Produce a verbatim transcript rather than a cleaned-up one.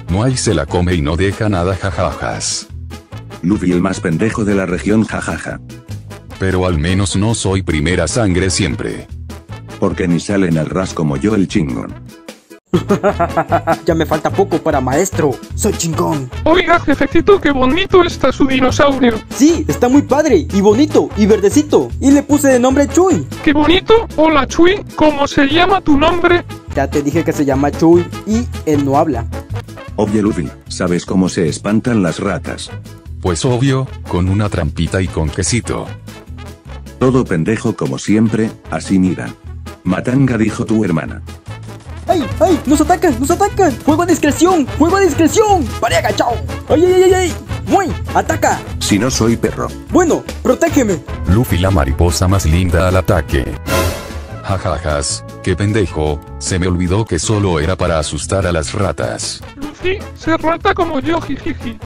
No hay se la come y no deja nada jajajas. Luffy el más pendejo de la región jajaja. Pero al menos no soy primera sangre siempre. Porque ni salen al ras como yo el chingón. Ya me falta poco para maestro. Soy chingón. Oiga, jefecito, qué bonito está su dinosaurio. Sí, está muy padre, y bonito, y verdecito. Y le puse de nombre Chuy. Qué bonito. Hola, Chuy. ¿Cómo se llama tu nombre? Ya te dije que se llama Chuy, y él no habla. Oye Luffy, ¿sabes cómo se espantan las ratas? Pues obvio, con una trampita y con quesito. Todo pendejo como siempre, así mira. Matanga dijo tu hermana. ¡Ay, ay! ¡Nos atacan! ¡Nos atacan! ¡Juego a discreción! ¡Juego a discreción! ¡Pare agachado! ¡Ay, ay, ay, ay! ¡Muy! ¡Ataca! Si no soy perro. Bueno, protégeme. Luffy la mariposa más linda al ataque. Jajajas, qué pendejo, se me olvidó que solo era para asustar a las ratas. Luffy, se rata como yo, jijiji.